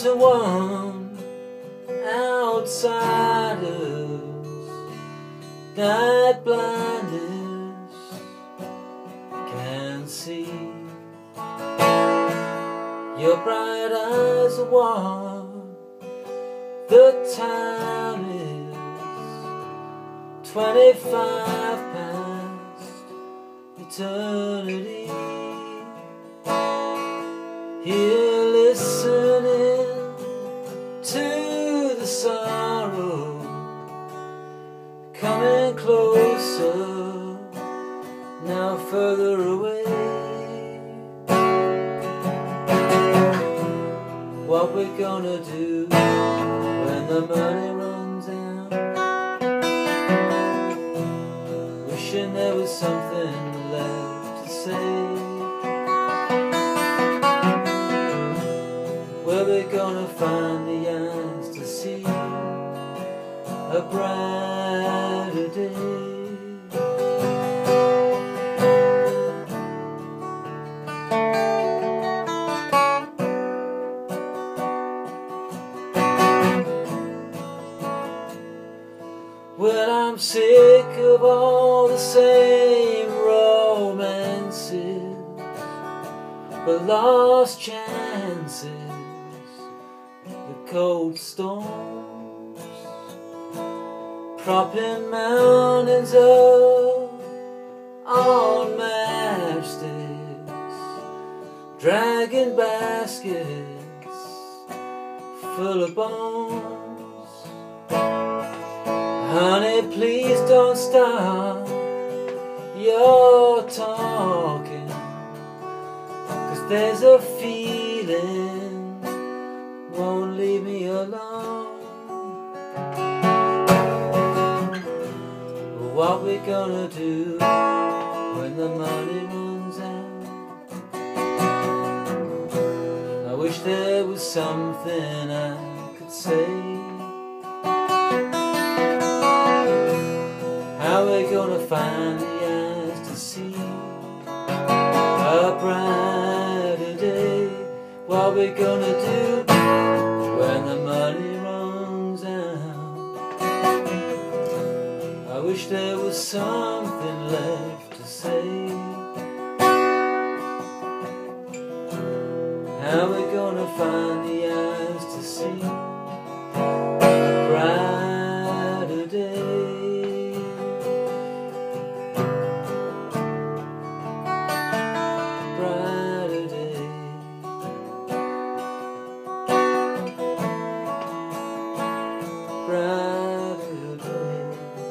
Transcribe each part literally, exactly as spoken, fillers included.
to one outsiders. Night blindness can see. Your bright eyes are warm. The time is twenty-five past eternity. Here listening to the sorrow coming closer, now further away. What we're gonna do when the money runs out? Wishing there was something left to say. Where we're gonna find the eyes to see a brighter day. Well, I'm sick of all the same romances, but lost chances, the cold storms, propping mountains up on matchsticks, dragging baskets full of bones. Honey, please don't stop your talking, 'cause there's a feeling won't leave me alone. What we gonna do when the money runs out? I wish there was something I could say. How we gonna find the eyes to see a brighter day? What we gonna do when the money runs out? I wish there was something left to say. How we gonna find the eyes to see a brighter day? Brighter day. Brighter day.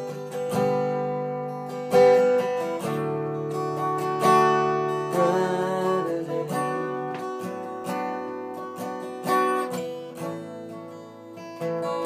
Brighter day.